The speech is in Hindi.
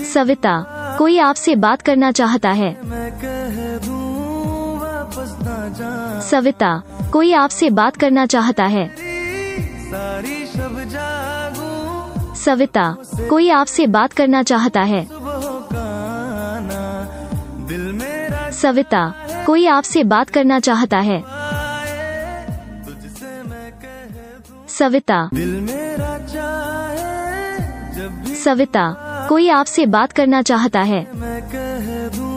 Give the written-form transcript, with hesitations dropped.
सविता, कोई आपसे बात करना चाहता है। मैं कह दूं वापस ना जा। सविता, कोई आपसे बात करना चाहता है। सारी शब जागूं। सविता, कोई आपसे बात करना चाहता है। सुबह का आना दिल मेरा सविता, कोई आपसे बात करना चाहता है। चाहे, तुझसे मैं कह दूं सविता, दिल मेरा चाहे, जब भी सविता, कोई आपसे बात करना चाहता है। मैं कह दूं